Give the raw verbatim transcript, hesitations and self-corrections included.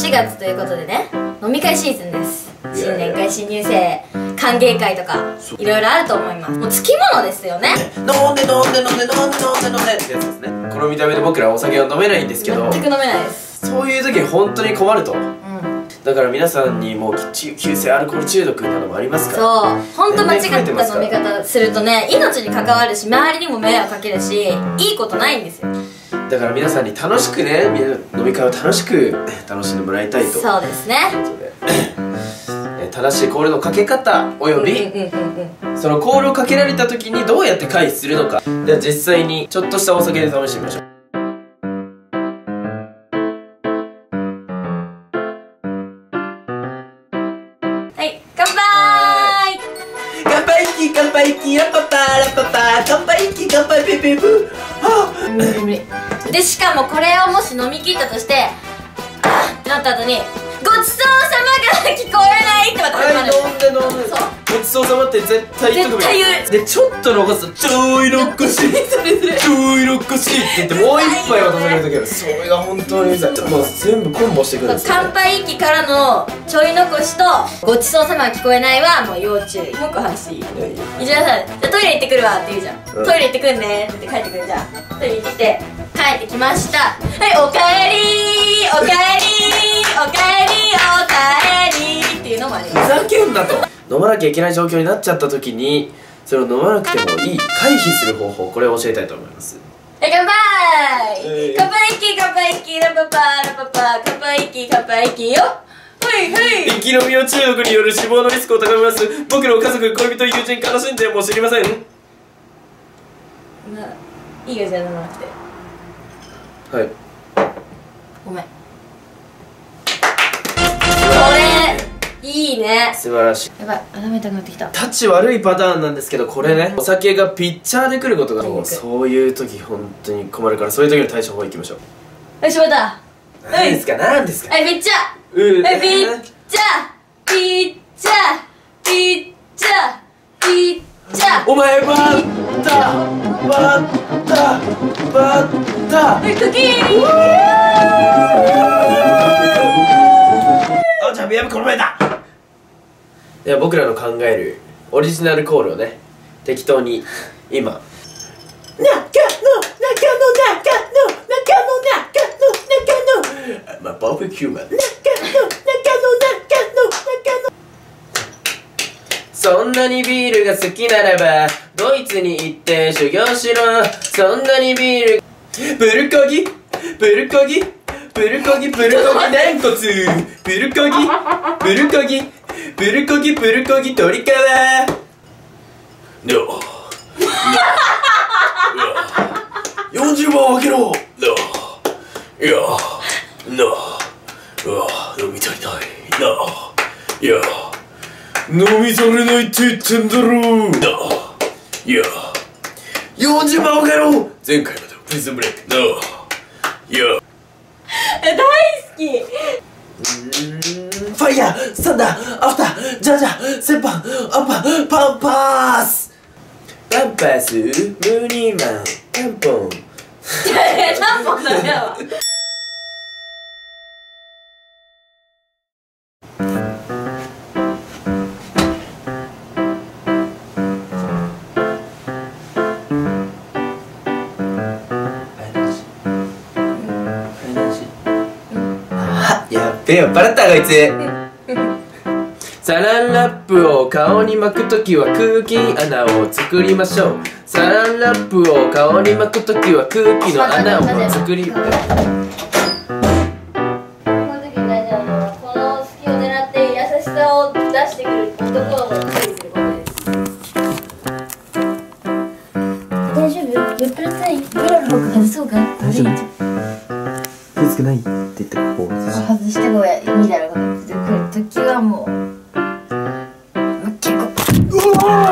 しがつということでね、飲み会シーズンです。新年会、新入生歓迎会とかいろいろあると思います。もうつきものですよね。 飲んで飲んで飲んで飲んで飲んで飲んで飲んでってやつですね。この見た目で僕らお酒は飲めないんですけど、 全く飲めないです。 そういう時に本当に困ると。 うんだから皆さんにもう急性アルコール中毒などもありますから。 そう本当間違った飲み方するとね、命に関わるし周りにも迷惑かけるし、いいことないんですよ。 だから皆さんに楽しくね、飲み会を楽しく楽しんでもらいたいと。 そうですね。 正しいコールのかけ方およびそのコールをかけられた時にどうやって回避するのか。では実際にちょっとしたお酒で試してみましょう。 はい、乾杯。 乾杯キ乾杯キラパパラパパ乾杯キ乾杯ペペプはぁ無理無理で、しかもこれをもし飲み切ったとしてあーってなった後にごちそうさまが聞こえないってまた始まる。 はい、飲んで飲んで。 そうごちそうさまって絶対言っとくべき。 絶対言う。 で、ちょっと残すとちょいろっこしいそれそれちょいろっこしいって言ってもう一杯渡される時ある。それが本当にうざい。もう全部コンボしてくるんですよ。 乾杯機からのちょい残しとごちそうさまが聞こえないはもう要注意。もう一個話いい？伊沢さん、じゃあトイレ行ってくるわって言うじゃん、うん、トイレ行ってくんねって言って帰ってくるじゃん。トイレ行ってきて帰ってきました。はい、おかえりーおかえりーおかえりーおかえりーっていうのもあります。 ふざけんなと。飲まなきゃいけない状況になっちゃった時にそれを飲まなくてもいい回避する方法、これを教えたいと思います。 はい、乾杯、 えー、 乾杯機乾杯機ラパパラパパ乾杯機乾杯機よ。はいはい。 生き延びを中毒による死亡のリスクを高めます。僕の家族、恋人、友人、悲しんでも知りません。 ないいよ、じゃあ飲まなくて。 はいごめん。これいいね。 素晴らしい。 やばい、頭痛くなってきた。 タチ悪いパターンなんですけど、これね、お酒がピッチャーで来ることが、 うん、 そういう時本当に困るから、そういう時の対処法いきましょう。 はい、しまった。 何ですか、何ですか。 はい、ピッチャー。 はい、ピッチャーピッチャーピッチャーピッチャー。 お前バッタバッタバッタ。 はい、クッキー。 あ、じゃあやべ、この前だ。では僕らの考えるオリジナルコールをね、適当に今中野中野中野中野中野中野、まあバーベキューマン中野中野中野中野。そんなにビールが好きならばドイツに行って修行しろ。そんなにビールブルコギブルコギブルコギブルコギ軟骨ブルコギブルコギブルコギブルコギ鳥皮のよんじゅうばん分けろのいやなうわ飲み足りないないや飲み足りないって言ってんだろうないやよんじゅうばん分けろ前回までプリズンブレイクないや大好き。 ファイヤー、サンダー、アフター、ジャジャ、センパン、アッパ、パンパースパンパース、ムーニーマン、タンポン。 いやいや、タンポンダメだわ。 やっべえよ、バラったこいつ。サランラップを顔に巻くときは空気穴を作りましょう。サランラップを顔に巻くときは空気の穴を作り。この時に大事なのはこの隙を狙って優しさを出してくる男を注意することです。大丈夫？酔っ払ってない？ブラの服外そうか？大丈夫。気をつけないって言ってこう外してこうやいいだろう。